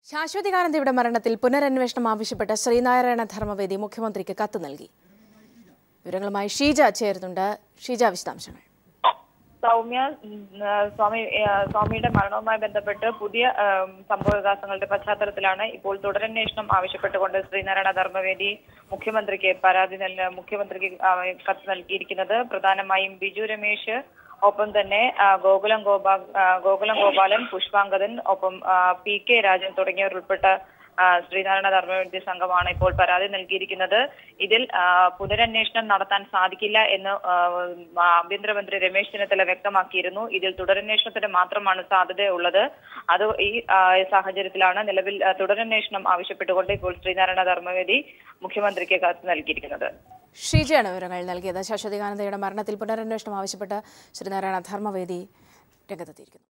ശാശ്വതികാനന്ദയുടെ മരണത്തിൽ പുനരന്വേഷണം ആവശ്യപ്പെട്ട Sree Narayana Dharma Vedi മുഖ്യമന്ത്രിക്ക് കത്ത് നൽകി. വിവരങ്ങളുമായി ഷീജ ചേരുന്നുണ്ട്. ഷീജ, വിശദാംശങ്ങൾ. സൗമ്യ, സ്വാമിയുടെ മരണവുമായി ബന്ധപ്പെട്ട് പുതിയ സംഭവവികാസങ്ങളുടെ പശ്ചാത്തലത്തിലാണ് ഇപ്പോൾ തുടരന്വേഷണം ആവശ്യപ്പെട്ടുകൊണ്ട് Sree Narayana Dharma Vedi മുഖ്യമന്ത്രിക്ക് കത്ത് നൽകിയിരിക്കുന്നത്. പ്രധാനമായും ബിജു രമേശ്, ഒപ്പം തന്നെ ഗോകുലം ഗോപാലൻ, പുഷ്പാങ്കദൻ, ഒപ്പം PK രാജൻ തുടങ്ങിയവർ ഉൾപ്പെട്ട Sree Narayana Dharma Vedi സംഘമാണ് ഇപ്പോൾ പരാതി നൽകിയിരിക്കുന്നത്. ഇതിൽ പുനരന്വേഷണം നടത്താൻ സാധിക്കില്ല എന്ന് ആഭ്യന്തരമന്ത്രി രമേശ് ചെന്നിത്തല വ്യക്തമാക്കിയിരുന്നു. ഇതിൽ തുടരന്വേഷണത്തിന് മാത്രമാണ് സാധ്യതയുള്ളത്. അത് ഈ സാഹചര്യത്തിലാണ് നിലവിൽ തുടരന്വേഷണം ആവശ്യപ്പെട്ടുകൊണ്ട് ഇപ്പോൾ Sree Narayana Dharma Vedi മുഖ്യമന്ത്രിക്ക് കത്ത് നൽകിയിരിക്കുന്നത്. ഷീജയാണ് വിവരങ്ങൾ നൽകിയത്. ശാശ്വതികാനന്ദയുടെ മരണത്തിൽ പുനരന്വേഷണം ആവശ്യപ്പെട്ട് Sree Narayana Dharma Vedi രംഗത്തെത്തിയിരിക്കുന്നു.